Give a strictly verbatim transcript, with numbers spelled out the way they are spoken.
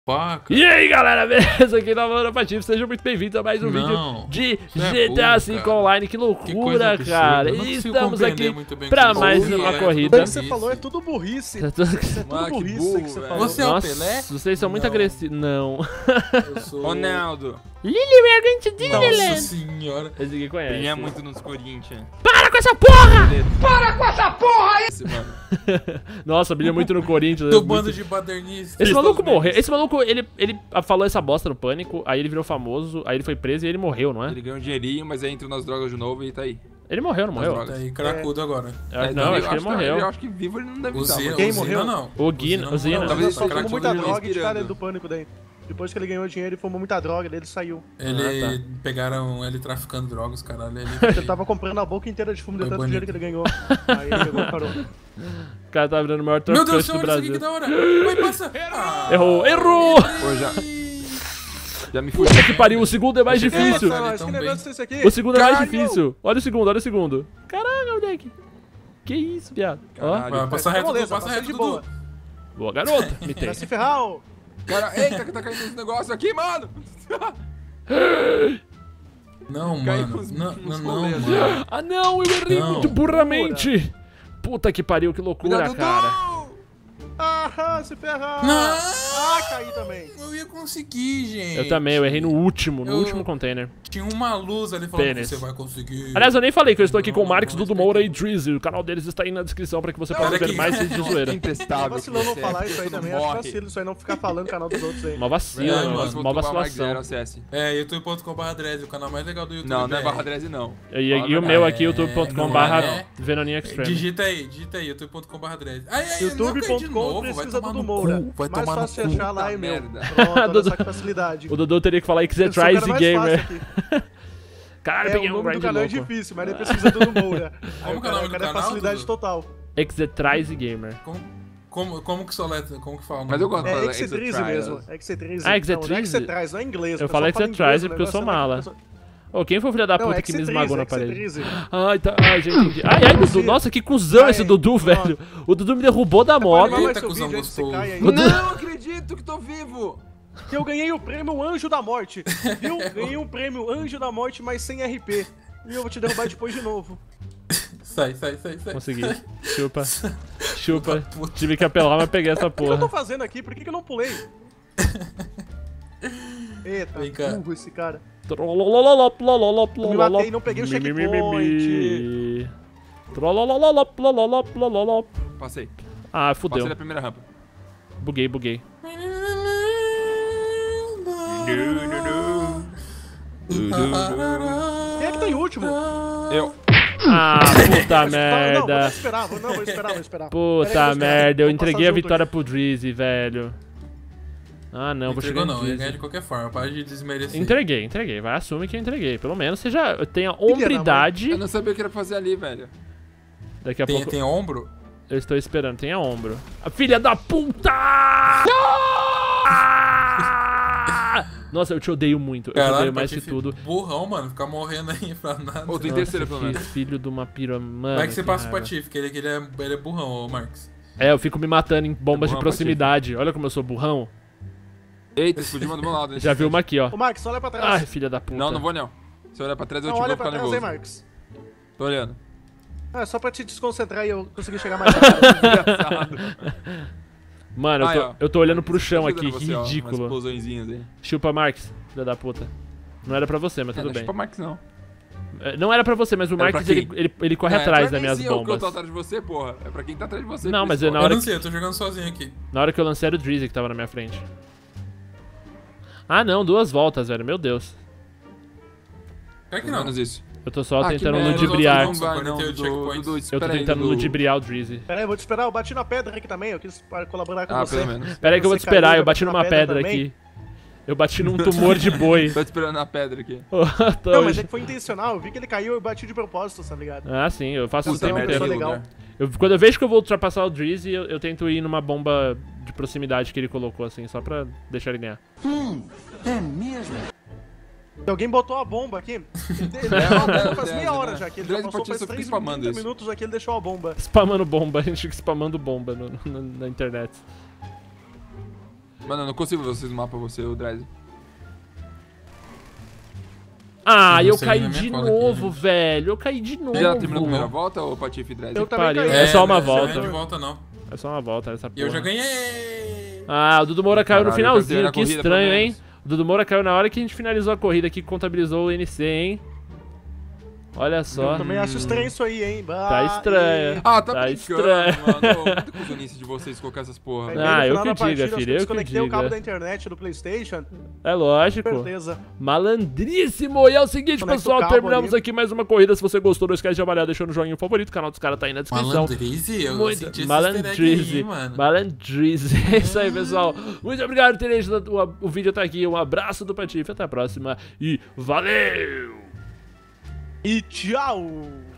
Paca. E aí galera, beleza? Aqui na Lona Patife, sejam muito bem-vindos a mais um Não, vídeo de é G T A burro, cinco cara. Online. Que loucura, Que cara! eu não E consigo estamos compreender aqui muito bem pra o que mais isso uma é, corrida. tudo O que você burrice. falou é tudo burrice. Tá tudo- Isso é tudo Ah, que burrice burro, que você velho. falou. Você é o Nossa, Pelé? vocês são muito Não. agressivos. Não. Eu sou... Ronaldo. Lili, we're going to Nossa Disneyland. senhora. Esse aqui conhece. Brilha muito nos Corinthians. Para com essa porra! Esse, mano. Nossa, brilha muito no Corinthians. é Seu muito- bando de badernistas. Esse maluco Todos morreu. memes. Esse maluco, ele, ele falou essa bosta no Pânico, aí ele virou famoso, aí ele foi preso e ele morreu, não é? Ele ganhou um dinheirinho, mas aí entrou nas drogas de novo e tá aí. Ele morreu, não morreu? drogas. Tá aí, cracudo agora. Eu- É, não, eu acho que ele morreu. Eu acho que vivo ele não deve estar. Usina, mano. Quem Usina morreu? não. O Guina- Usina Usina. não. Talvez Ele só Cracudo fumou muita ele droga e tiraram respirando. ele do pânico daí. Depois que ele ganhou dinheiro e fumou muita droga, daí ele saiu. Ele... Ah, tá. Pegaram ele traficando drogas, caralho. Ele... Ele tava comprando a boca inteira de fumo de Foi tanto bonito. dinheiro que ele ganhou. Aí ele pegou e parou. O cara tá virando o maior Meu Deus do traficante céu, do olha isso aqui Brasil. que da hora. Vai, passa. Ah. Errou, errou! Pô, já, já me fugi. Puta que pariu, o segundo é mais Achei que era difícil. passar ali Mas que tão negócio bem. é esse aqui? O segundo é mais Caralho! difícil. Olha o segundo, olha o segundo. Caraca, moleque. Que isso, viado. Ó, Caralho. Vai, passa Tá reto, moleza, passa passei reto, de Dudu. boa. boa garoto. Me tem. Vai se ferrar, ô. Cara, eita, que tá caindo esse negócio aqui, mano. Não, Caiu mano. uns- Não, uns não, não, rolês. mano. Ah não, eu errei Não. muito burramente. Puta que pariu, que loucura, Cuidado, cara. Dudu! Ah, se ferrar. Não. Ah, caí também. Eu ia conseguir, gente. Eu também, eu errei no último, no Eu- último container. Tinha uma luz ali falando Pênis. que você vai conseguir. Aliás, eu nem falei que eu estou aqui com o Não, Marcos, não, Dudu Moura e Drizzy. O canal deles está aí na descrição pra que você possa Olha ver aqui. mais vídeos de zoeira. É Imprestável. vacilão não que falar você é, isso aí todo também. mundo Acho morre. vacilo isso aí, não ficar falando o canal dos outros aí. Uma vacila, É, uma, mas uma Vou tomar mais vacilação. zero, acesse. É, youtube ponto com barra dread, o canal mais legal do YouTube. Não, não é B R. barra Dreze, não. E, e Fala o a meu verdade. aqui, youtube ponto com não barra é. Venoninha Extreme. Digita aí, digita aí, youtube ponto com barra dread. Ai, ai, não cai de youtube ponto com novo, vai precisa tomar Dudu no Moura. cu, vai Mais tomar no fácil de cu. achar lá é Puta meu. merda. Pronto, olha Dudu- só que facilidade. O Dudu teria que falar Eu sou o Exetrise cara mais Gamer. fácil aqui. Caralho, É, peguei o um nome do grind canal é louco. difícil, mas ele precisa do Moura. Aí Como o que é o cara, nome o do cara é canal, facilidade Dudu? total. Exetrise Gamer. Como, como, como que soleta, como que fala? o Mas eu nome? gosto. É Fala Exetrize Exetrize. mesmo. É Exetrize. Ah, Não, Exetrize? não é Exetrize, não é inglês. Eu o pessoal falei fala Exetrize inglês, o porque eu sou negócio é- mala. o pessoal- Ô, quem foi o filho da Não, puta é que me Exetrize, esmagou na é parede? Exetrize. Ai, tá. Ai, gente, entendi. Ai, ai, Dudu. Nossa, que cuzão esse Ai, Dudu, pronto. velho. O Dudu me derrubou da moto. Vai mais Eita, seu cuzão vídeo antes que você gostoso. caia aí. Não acredito que tô vivo. Que eu ganhei o prêmio Anjo da Morte. Viu? Ganhei um prêmio Anjo da Morte, mas sem R P. E eu vou te derrubar depois de novo. Sai, sai, sai, sai. Consegui. Chupa. Chupa. Puta. Tive que apelar, mas peguei essa O que eu tô porra. fazendo aqui? Por que, que eu não pulei? Eita, Vem cá. burro esse cara. Trolololop, lololop, Eu me lololop. matei e não peguei o Mi, mi, mi, mi, checkpoint. mi. Trolololop, lololop, lololop. Passei. Ah, Passei fudeu. da primeira rampa. Buguei, buguei. Quem é que tá em último? Eu. Ah, puta Não, vou merda. esperar, vou, não, vou esperar, vou esperar. Pera aí, Puta vou esperar. merda, eu Vamos entreguei passar a junto vitória aqui. pro Drizzy, velho. Ah, não, Não vou chegar entregou no não, ia ganhar Drizzy. de qualquer forma, para de desmerecer. Entreguei, entreguei. Vai, assume que eu entreguei. Pelo menos seja, tenha hombridade. Eu não sabia o que era fazer ali, velho. Daqui a Tem, pouco tem ombro? eu estou esperando, tenha ombro. A filha da puta! Ah! Nossa, eu te odeio muito. Eu te Caralho, odeio mais que Patife, tudo. burrão, mano, ficar morrendo aí pra nada. Ô, tô em Nossa, terceiro, pelo que menos. filho de uma piramã. Vai que você passa o Patife, que ele, que ele, é, ele é burrão, ô Marcos. É, eu fico me matando em bombas É de burrão, proximidade. Olha como eu sou burrão. Eita, explodiu uma do meu lado. Já viu uma aqui, ó. Ô, Marcos, olha pra trás. Ai, filha da puta. Não, não vou não. Se eu olhar pra trás, eu não, te olha vou pra ficar trás aí, nervoso. Marcos. Tô olhando. Ah, só pra te desconcentrar e eu conseguir chegar mais rápido. Mano, eu Aí, tô, ó. eu tô olhando pro chão aqui, Você, que ó, umas ridículo. explosõezinhas aí. Chupa, Marx, filha da puta. Não era pra você, mas É, tudo não bem. chupa Marx, não. É, Não era pra você, mas o Era Marx, pra ele, quem? ele, ele corre É, atrás não das é minhas nem eu que eu tô bombas. atrás de você, porra. É pra quem tá atrás de você. Não, por mas isso, eu na porra. hora Eu não que- sei, eu tô jogando sozinho aqui. Na hora que eu lancei era o Drizzy que tava na minha frente. Ah, não, duas voltas, velho. Meu Deus. É que Pelo não. menos isso. Eu tô só Ah, que tentando merda, ludibriar. Não vai, não, quarenta e oito Dudu, checkpoints. Dudu, Eu espera tô aí, tentando Dudu. ludibriar o Drizzy. Pera aí, eu vou te esperar. Eu bati na pedra aqui também, eu quis pa- colaborar com Ah, você. pelo menos. Pera aí que eu vou te Você caiu, esperar, eu eu bati bati numa na pedra pedra aqui. Eu bati num tumor de boi. Tô te esperando na pedra aqui. Tô- Não, mas é que foi intencional. Eu vi que ele caiu e eu bati de propósito, tá ligado? Ah, sim, eu faço isso o Puta tempo merda, inteiro. eu sou aquele legal. lugar. Eu- quando eu vejo que eu vou ultrapassar o Drizzy, eu, eu tento ir numa bomba de proximidade que ele colocou, assim, só pra deixar ele ganhar. Alguém botou a bomba aqui. Ele, ele É, deixou a bomba é, faz é, meia é, hora é. já. Que ele Dredd já passou Patrícia faz fica três spamando trinta isso. minutos aqui, ele deixou a bomba. Spamando bomba, a gente fica spamando bomba no- no- na internet. Mano, eu não consigo ver vocês no mapa, você, o Drizzy. Ah, Eu eu não sei caí na minha de cola aqui, novo, gente. velho. Eu caí de novo. Já terminou a primeira volta, ou Patife e Drizzy? Eu também pariu. caí. É só uma mas volta. Não é de volta, não. É só uma volta essa E porra. eu já ganhei! Ah, o Dudu Moura caiu no Caralho, eu quero finalzinho. terminar a Que corrida, estranho, pelo hein? menos. O Dudu Moura caiu na hora que a gente finalizou a corrida aqui, que contabilizou o N C, hein? Olha só. Eu também acho estranho isso aí, hein? Tá Bah, estranho. e- Ah, tá, Tá brincando, estranho. mano. Ô, Muita cuzonice de vocês colocar essas porra. Aí, velho. Ah, no eu final que da partida, diga, acho filho, que eu que desconectei o cabo diga. da internet do PlayStation. É lógico. Certeza. Malandríssimo! E é o seguinte, Conecta o pessoal, cabo terminamos ali. aqui mais uma corrida. Se você gostou, não esquece de avaliar, deixando o joinha favorito. O canal dos caras tá aí na descrição. Malandrize? Eu Muito senti esse easter egg malandrize, aí, mano. malandrize. É isso aí, pessoal. Muito obrigado por terem assistido o, o vídeo até aqui. Um abraço do Patife, até a próxima e valeu! E tchau!